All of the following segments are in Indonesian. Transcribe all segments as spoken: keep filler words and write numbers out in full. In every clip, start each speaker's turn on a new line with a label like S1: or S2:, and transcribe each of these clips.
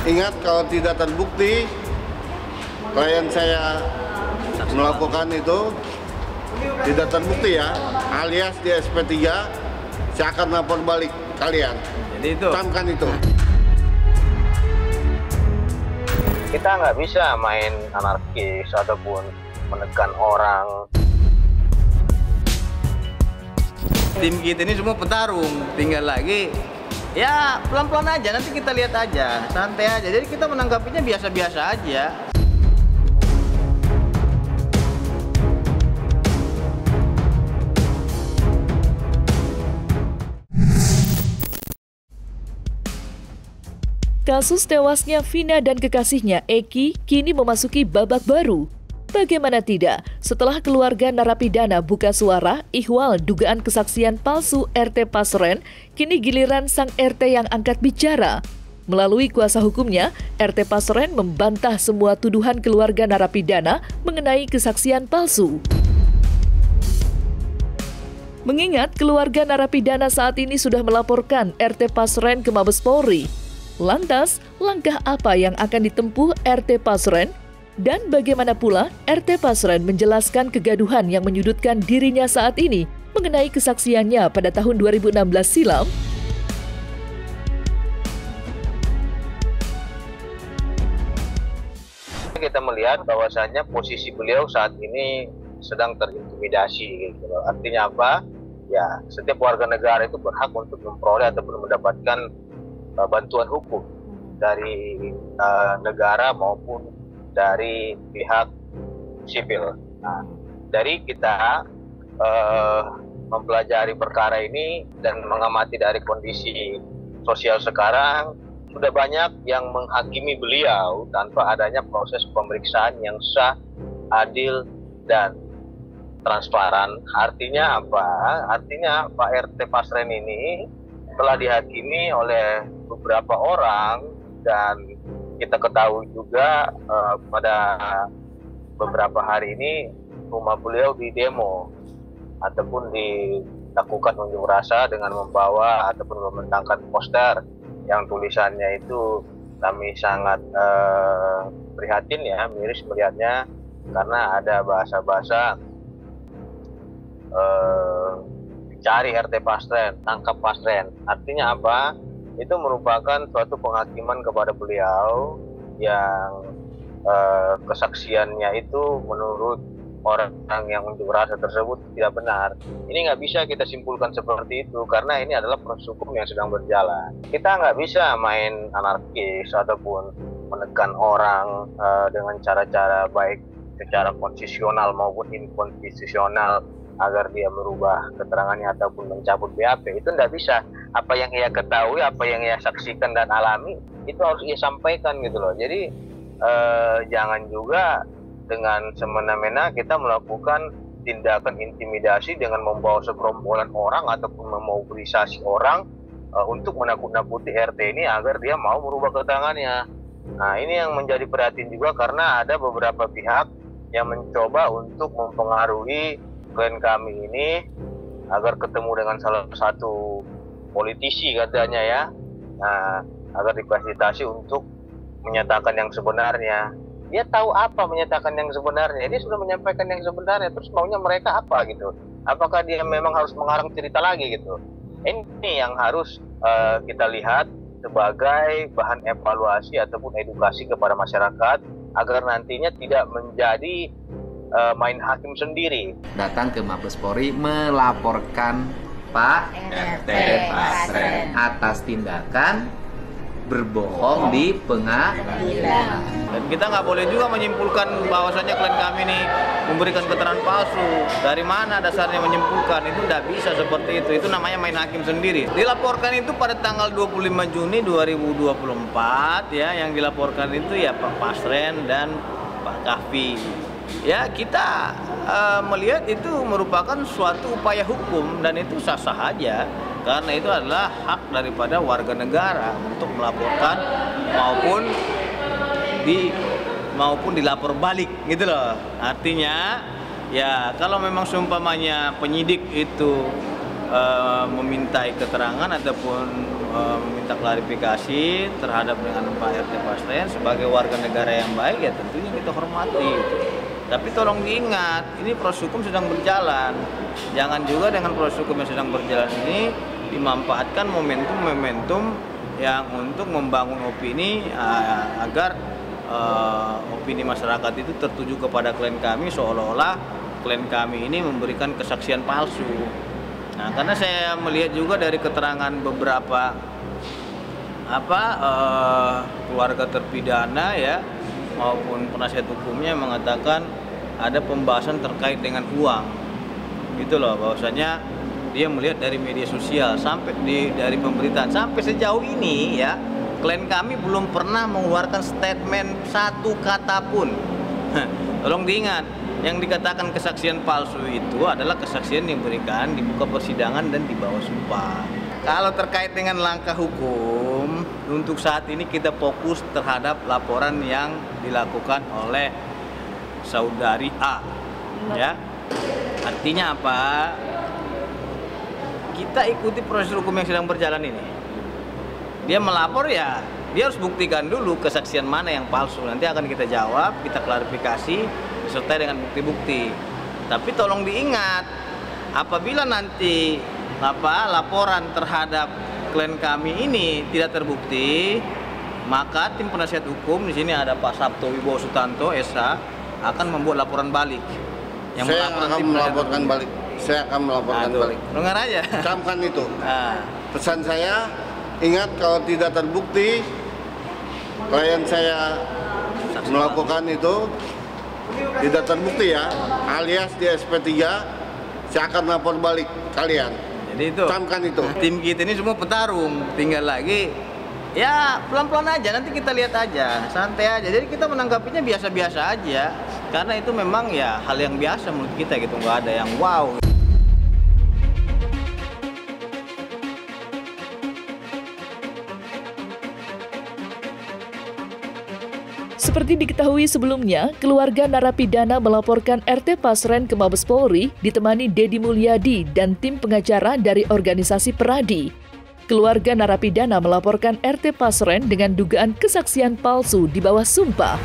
S1: Ingat, kalau tidak terbukti klien saya melakukan itu tidak terbukti ya, alias di S P tiga, saya akan lapor balik kalian.
S2: Jadi itu.
S1: Camkan itu.
S3: Kita nggak bisa main anarkis ataupun menekan orang.
S2: Tim kita ini semua petarung, tinggal lagi ya pelan-pelan aja, nanti kita lihat aja, santai aja. Jadi kita menanggapinya biasa-biasa aja.
S4: Kasus tewasnya Vina dan kekasihnya Eki kini memasuki babak baru. Bagaimana tidak, setelah keluarga narapidana buka suara ihwal dugaan kesaksian palsu R T Pasren, kini giliran sang R T yang angkat bicara. Melalui kuasa hukumnya, R T Pasren membantah semua tuduhan keluarga narapidana mengenai kesaksian palsu. Mengingat keluarga narapidana saat ini sudah melaporkan R T Pasren ke Mabes Polri. Lantas, langkah apa yang akan ditempuh R T Pasren? Dan bagaimana pula R T Pasren menjelaskan kegaduhan yang menyudutkan dirinya saat ini mengenai kesaksiannya pada tahun dua ribu enam belas silam?
S3: Kita melihat bahwasannya posisi beliau saat ini sedang terintimidasi. Gitu. Artinya apa? Ya, setiap warga negara itu berhak untuk memperoleh ataupun mendapatkan uh, bantuan hukum dari uh, negara maupun dari pihak sipil. Nah, dari kita uh, mempelajari perkara ini dan mengamati dari kondisi sosial sekarang, sudah banyak yang menghakimi beliau tanpa adanya proses pemeriksaan yang sah, adil, dan transparan. Artinya apa? Artinya Pak R T Pasren ini telah dihakimi oleh beberapa orang, dan kita ketahui juga uh, pada beberapa hari ini rumah beliau di demo ataupun dilakukan unjuk rasa dengan membawa ataupun membentangkan poster yang tulisannya itu kami sangat uh, prihatin ya, miris melihatnya, karena ada bahasa-bahasa uh, cari R T Pasren, tangkap Pasren. Artinya apa? Itu merupakan suatu penghakiman kepada beliau yang eh, kesaksiannya itu menurut orang yang unjuk rasa tersebut tidak benar. Ini nggak bisa kita simpulkan seperti itu karena ini adalah proses hukum yang sedang berjalan. Kita nggak bisa main anarkis ataupun menekan orang eh, dengan cara-cara baik secara konstitusional maupun inkonstitusional agar dia merubah keterangannya ataupun mencabut B A P. Itu tidak bisa. Apa yang ia ketahui, apa yang ia saksikan dan alami, itu harus ia sampaikan gitu loh. Jadi eh, jangan juga dengan semena-mena kita melakukan tindakan intimidasi dengan membawa segerombolan orang ataupun memobilisasi orang eh, untuk menakut-nakuti R T ini agar dia mau merubah keterangannya. Nah, ini yang menjadi perhatian juga karena ada beberapa pihak yang mencoba untuk mempengaruhi klien kami ini agar ketemu dengan salah satu politisi katanya ya, nah, agar difasilitasi untuk menyatakan yang sebenarnya. Dia tahu apa menyatakan yang sebenarnya, dia sudah menyampaikan yang sebenarnya, terus maunya mereka apa gitu? Apakah dia memang harus mengarang cerita lagi gitu? Ini yang harus uh, kita lihat sebagai bahan evaluasi ataupun edukasi kepada masyarakat agar nantinya tidak menjadi Uh, main hakim sendiri.
S5: Datang ke Mabes Polri melaporkan Pak R T Pasren atas tindakan berbohong di pengadilan.
S2: Dan kita nggak boleh juga menyimpulkan bahwasannya klien kami ini memberikan keterangan palsu. Dari mana dasarnya menyimpulkan? Itu tidak bisa seperti itu. Itu namanya main hakim sendiri. Dilaporkan itu pada tanggal dua puluh lima Juni dua ribu dua puluh empat ya, yang dilaporkan itu ya Pak Pasren dan Pak Kahfi. Ya, kita uh, melihat itu merupakan suatu upaya hukum dan itu sah-sah aja karena itu adalah hak daripada warga negara untuk melaporkan maupun di maupun dilapor balik gitu loh. Artinya ya kalau memang seumpamanya penyidik itu uh, memintai keterangan ataupun uh, meminta klarifikasi terhadap dengan Pak R T Pasren sebagai warga negara yang baik, ya tentunya kita hormati. Tapi tolong diingat, ini proses hukum sedang berjalan. Jangan juga dengan proses hukum yang sedang berjalan ini dimanfaatkan momentum-momentum yang untuk membangun opini uh, agar uh, opini masyarakat itu tertuju kepada klien kami seolah-olah klien kami ini memberikan kesaksian palsu. Nah, karena saya melihat juga dari keterangan beberapa apa uh, keluarga terpidana ya maupun penasihat hukumnya mengatakan ada pembahasan terkait dengan uang, gitu loh, bahwasanya dia melihat dari media sosial sampai di dari pemberitaan sampai sejauh ini ya klien kami belum pernah mengeluarkan statement satu kata pun. Tolong diingat, yang dikatakan kesaksian palsu itu adalah kesaksian yang diberikan di muka persidangan dan di bawah sumpah. Kalau terkait dengan langkah hukum, untuk saat ini kita fokus terhadap laporan yang dilakukan oleh saudari A. Ya, artinya apa? Kita ikuti proses hukum yang sedang berjalan ini. Dia melapor ya, dia harus buktikan dulu kesaksian mana yang palsu. Nanti akan kita jawab, kita klarifikasi disertai dengan bukti-bukti. Tapi tolong diingat, apabila nanti apa laporan terhadap klien kami ini tidak terbukti, maka tim penasihat hukum di sini ada Pak Sabto Wibowo Sutanto S H akan membuat laporan balik. Yang
S1: saya akan melaporkan balik. Saya akan melaporkan
S2: Aduh,
S1: balik.
S2: dengar aja.
S1: Camkan itu.
S2: Nah.
S1: Pesan saya, ingat kalau tidak terbukti klien saya melakukan itu tidak terbukti ya, alias di S P tiga, saya akan lapor balik kalian.
S2: Jadi itu.
S1: Camkan itu.
S2: Tim kita ini semua petarung, tinggal lagi ya pelan-pelan aja, nanti kita lihat aja, santai aja. Jadi kita menanggapinya biasa-biasa aja, karena itu memang ya hal yang biasa menurut kita gitu, nggak ada yang wow.
S4: Seperti diketahui sebelumnya, keluarga narapidana melaporkan R T Pasren ke Mabes Polri ditemani Deddy Mulyadi dan tim pengacara dari organisasi Peradi. Keluarga narapidana melaporkan R T Pasren dengan dugaan kesaksian palsu di bawah sumpah.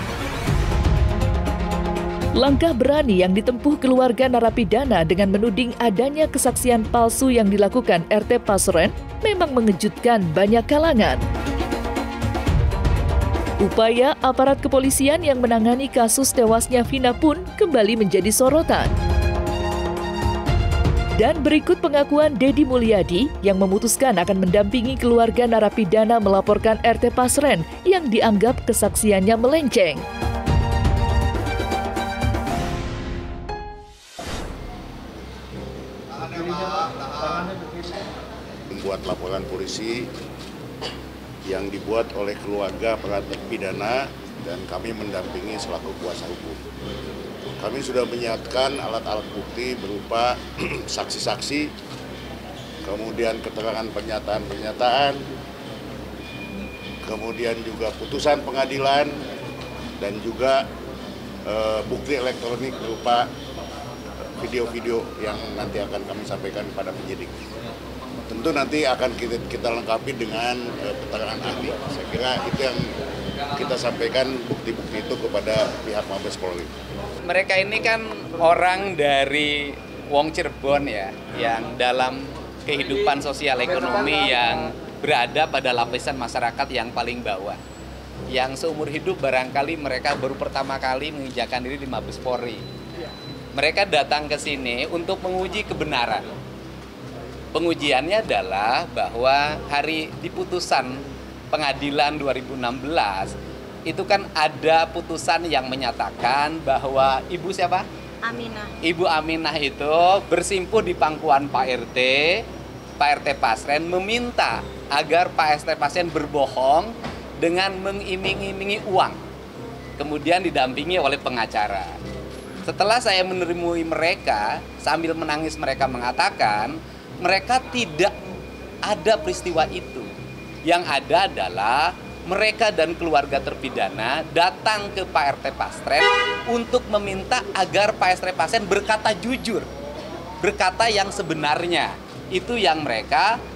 S4: Langkah berani yang ditempuh keluarga narapidana dengan menuding adanya kesaksian palsu yang dilakukan R T Pasren memang mengejutkan banyak kalangan. Upaya aparat kepolisian yang menangani kasus tewasnya Vina pun kembali menjadi sorotan. Dan berikut pengakuan Deddy Mulyadi yang memutuskan akan mendampingi keluarga narapidana melaporkan R T Pasren yang dianggap kesaksiannya melenceng.
S6: Membuat laporan polisi yang dibuat oleh keluarga para terpidana dan kami mendampingi selaku kuasa hukum. Kami sudah menyiapkan alat-alat bukti berupa saksi-saksi, kemudian keterangan pernyataan-pernyataan, kemudian juga putusan pengadilan, dan juga e, bukti elektronik berupa video-video yang nanti akan kami sampaikan kepada penyidik. Tentu nanti akan kita, kita lengkapi dengan e, keterangan ahli. Saya kira itu yang kita sampaikan bukti-bukti itu kepada pihak Mabes Polri.
S7: Mereka ini kan orang dari Wong Cirebon ya, yang dalam kehidupan sosial ekonomi yang berada pada lapisan masyarakat yang paling bawah. Yang seumur hidup barangkali mereka baru pertama kali menginjakan diri di Mabes Polri. Mereka datang ke sini untuk menguji kebenaran. Pengujiannya adalah bahwa hari di putusan pengadilan dua ribu enam belas itu kan ada putusan yang menyatakan bahwa Ibu siapa?
S8: Aminah.
S7: Ibu Aminah itu bersimpuh di pangkuan Pak R T, Pak R T Pasren meminta agar Pak R T Pasren berbohong dengan mengiming-imingi uang. Kemudian didampingi oleh pengacara. Setelah saya menemui mereka, sambil menangis mereka mengatakan, mereka tidak ada peristiwa itu. Yang ada adalah mereka dan keluarga terpidana datang ke Pak R T Pasren untuk meminta agar Pak R T Pasren berkata jujur, berkata yang sebenarnya. Itu yang mereka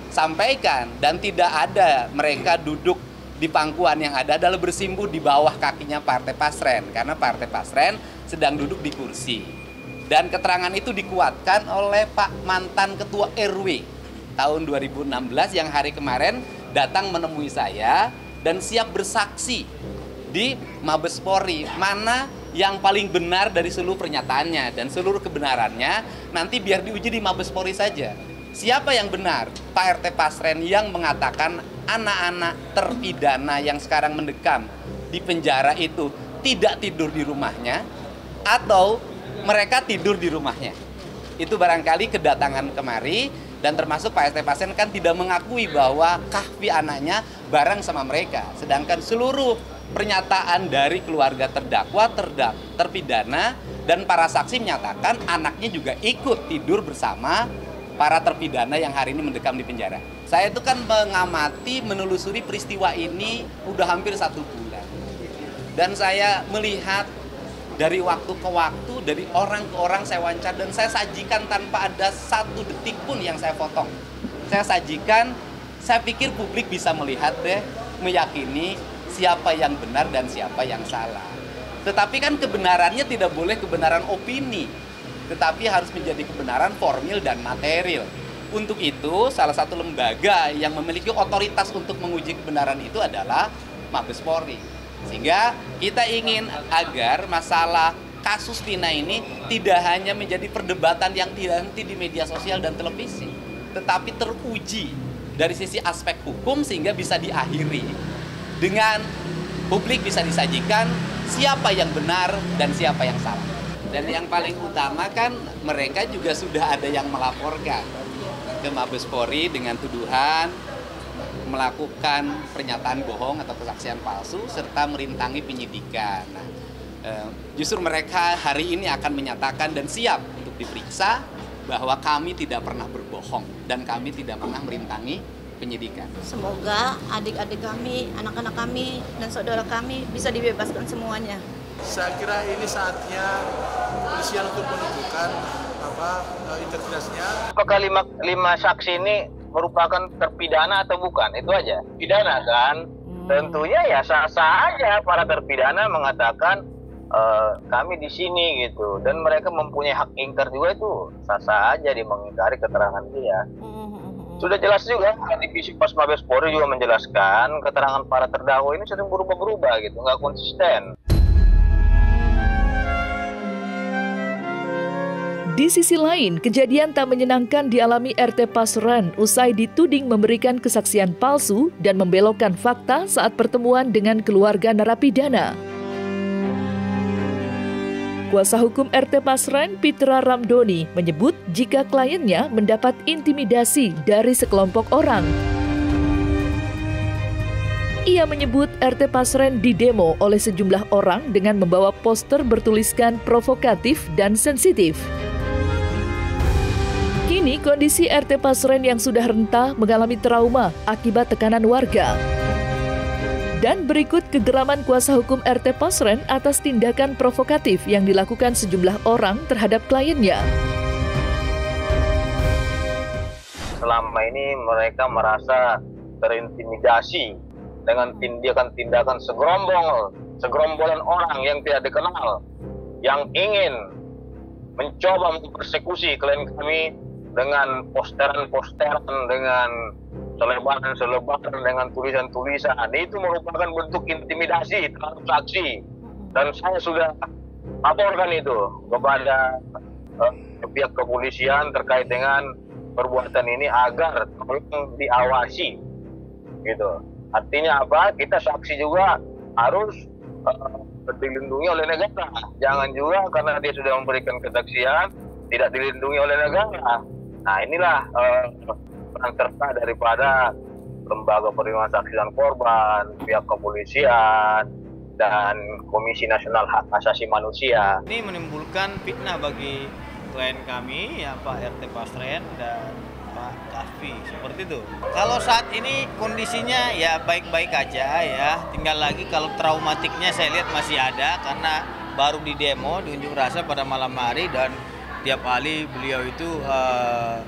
S7: sampaikan, dan tidak ada mereka duduk di pangkuan, yang ada adalah bersimpuh di bawah kakinya Partai Pasren, karena Partai Pasren sedang duduk di kursi. Dan keterangan itu dikuatkan oleh Pak mantan Ketua R W tahun dua ribu enam belas yang hari kemarin datang menemui saya dan siap bersaksi di Mabes Polri mana yang paling benar dari seluruh pernyataannya, dan seluruh kebenarannya nanti biar diuji di Mabes Polri saja. Siapa yang benar? Pak R T Pasren yang mengatakan anak-anak terpidana yang sekarang mendekam di penjara itu tidak tidur di rumahnya, atau mereka tidur di rumahnya. Itu barangkali kedatangan kemari, dan termasuk Pak R T Pasren kan tidak mengakui bahwa Kahfi anaknya bareng sama mereka. Sedangkan seluruh pernyataan dari keluarga terdakwa, terdak, terpidana, dan para saksi menyatakan anaknya juga ikut tidur bersama para terpidana yang hari ini mendekam di penjara. Saya itu kan mengamati, menelusuri peristiwa ini udah hampir satu bulan. Dan saya melihat dari waktu ke waktu, dari orang ke orang saya wawancara, dan saya sajikan tanpa ada satu detik pun yang saya potong. Saya sajikan, saya pikir publik bisa melihat deh, meyakini siapa yang benar dan siapa yang salah. Tetapi kan kebenarannya tidak boleh kebenaran opini, tetapi harus menjadi kebenaran formil dan material. Untuk itu, salah satu lembaga yang memiliki otoritas untuk menguji kebenaran itu adalah Mabes Polri. Sehingga kita ingin agar masalah kasus Vina ini tidak hanya menjadi perdebatan yang tidak henti di media sosial dan televisi, tetapi teruji dari sisi aspek hukum sehingga bisa diakhiri dengan publik bisa disajikan siapa yang benar dan siapa yang salah. Dan yang paling utama kan mereka juga sudah ada yang melaporkan ke Mabes Polri dengan tuduhan melakukan pernyataan bohong atau kesaksian palsu serta merintangi penyidikan. Nah, eh, justru mereka hari ini akan menyatakan dan siap untuk diperiksa bahwa kami tidak pernah berbohong dan kami tidak pernah merintangi penyidikan.
S8: Semoga adik-adik kami, anak-anak kami, dan saudara kami bisa dibebaskan semuanya.
S9: Saya kira ini saatnya kepolisian untuk menunjukkan apa integritasnya.
S3: Apakah lima, lima saksi ini merupakan terpidana atau bukan? Itu aja. Pidana kan? Hmm. Tentunya ya sah-sah aja para terpidana mengatakan e, kami di sini gitu, dan mereka mempunyai hak ingkar juga, itu sah-sah aja di mengingkari keterangan dia. Hmm. Sudah jelas juga, Divisi Pos Mabes Polri juga menjelaskan keterangan para terdakwa ini sering berubah-berubah gitu, nggak konsisten.
S4: Di sisi lain, kejadian tak menyenangkan dialami R T Pasren usai dituding memberikan kesaksian palsu dan membelokkan fakta saat pertemuan dengan keluarga narapidana. Kuasa hukum R T Pasren, Pitra Ramdhoni, menyebut jika kliennya mendapat intimidasi dari sekelompok orang. Ia menyebut R T Pasren didemo oleh sejumlah orang dengan membawa poster bertuliskan provokatif dan sensitif. Kini kondisi R T Pasren yang sudah renta mengalami trauma akibat tekanan warga. Dan berikut kegeraman kuasa hukum R T Pasren atas tindakan provokatif yang dilakukan sejumlah orang terhadap kliennya.
S3: Selama ini mereka merasa terintimidasi dengan tindakan-tindakan segerombol, segerombolan orang yang tidak dikenal, yang ingin mencoba mempersekusi klien kami dengan posteran-posteran, dengan selebaran-selebaran, dengan tulisan-tulisan. Itu merupakan bentuk intimidasi terhadap saksi. Dan saya sudah laporkan itu kepada uh, pihak kepolisian terkait dengan perbuatan ini agar tolong diawasi. Gitu. Artinya apa? Kita saksi juga harus uh, dilindungi oleh negara. Jangan juga karena dia sudah memberikan kesaksian tidak dilindungi oleh negara. Nah, inilah uh, peran serta daripada lembaga perlindungan saksi dan korban, pihak kepolisian, dan Komisi Nasional Hak Asasi Manusia.
S2: Ini menimbulkan fitnah bagi klien kami, ya Pak R T Pasren dan Pak Kahfi, seperti itu. Kalau saat ini kondisinya ya baik-baik aja ya, tinggal lagi kalau traumatiknya saya lihat masih ada karena baru di demo, di unjuk rasa pada malam hari, dan tiap kali beliau itu uh,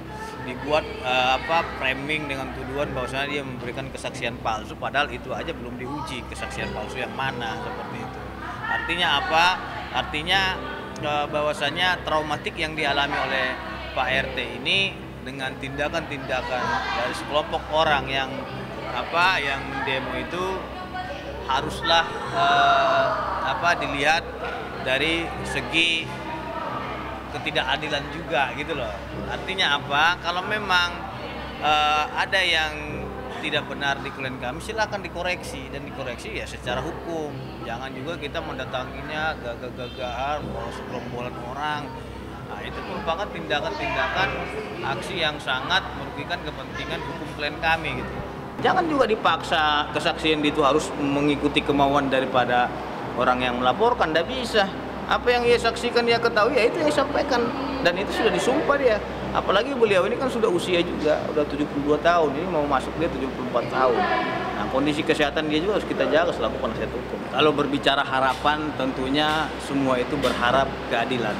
S2: dibuat uh, apa framing dengan tuduhan bahwasanya dia memberikan kesaksian palsu, padahal itu aja belum diuji kesaksian palsu yang mana seperti itu. Artinya apa? Artinya uh, bahwasanya traumatik yang dialami oleh Pak R T ini dengan tindakan-tindakan dari sekelompok orang yang apa yang mendemo itu haruslah uh, apa dilihat dari segi ketidakadilan juga gitu loh. Artinya apa? Kalau memang uh, ada yang tidak benar di klien kami, silakan dikoreksi dan dikoreksi ya secara hukum. Jangan juga kita mendatanginya gagah-gagahan, segerombolan orang. Nah, itu merupakan tindakan-tindakan aksi yang sangat merugikan kepentingan hukum klien kami gitu. Jangan juga dipaksa kesaksian itu harus mengikuti kemauan daripada orang yang melaporkan, tidak bisa. Apa yang ia saksikan, dia ketahui, ya itu yang disampaikan. Dan itu sudah disumpah dia. Apalagi beliau ini kan sudah usia juga, udah tujuh puluh dua tahun, ini mau masuk dia tujuh puluh empat tahun. Nah, kondisi kesehatan dia juga harus kita jaga selaku penasihat hukum. Kalau berbicara harapan, tentunya semua itu berharap keadilan.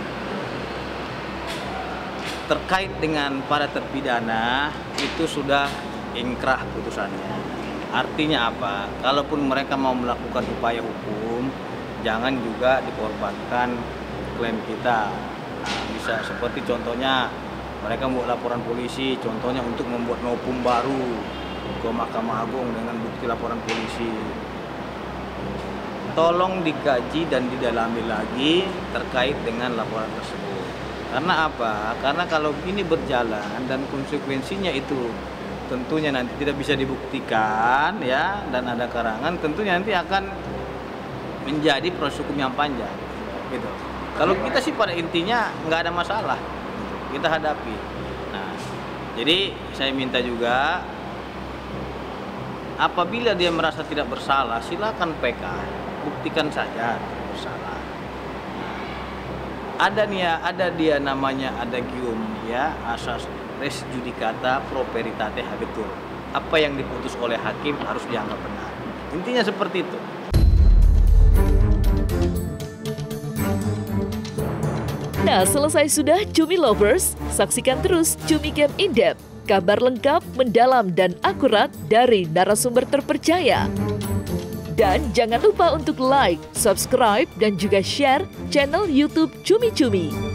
S2: Terkait dengan para terpidana, itu sudah inkrah putusannya. Artinya apa? Kalaupun mereka mau melakukan upaya hukum, jangan juga dikorbankan klaim kita. Nah, bisa seperti contohnya mereka membuat laporan polisi, contohnya untuk membuat nopum baru ke Mahkamah Agung dengan bukti laporan polisi. Tolong dikaji dan didalami lagi terkait dengan laporan tersebut. Karena apa? Karena kalau ini berjalan dan konsekuensinya itu tentunya nanti tidak bisa dibuktikan ya, dan ada karangan, tentunya nanti akan menjadi proses hukum yang panjang gitu. Kalau kita sih pada intinya nggak ada masalah, kita hadapi. Nah, jadi saya minta juga apabila dia merasa tidak bersalah, silakan P K, buktikan saja bersalah. Nah, ada nih ya, ada dia namanya adagium ya, asas res judicata pro veritate habetur. Apa yang diputus oleh hakim harus dianggap benar. Intinya seperti itu.
S4: Nah, selesai sudah Cumi Lovers, saksikan terus Cumi Camp In-Depth, kabar lengkap, mendalam, dan akurat dari narasumber terpercaya. Dan jangan lupa untuk like, subscribe, dan juga share channel YouTube Cumi Cumi.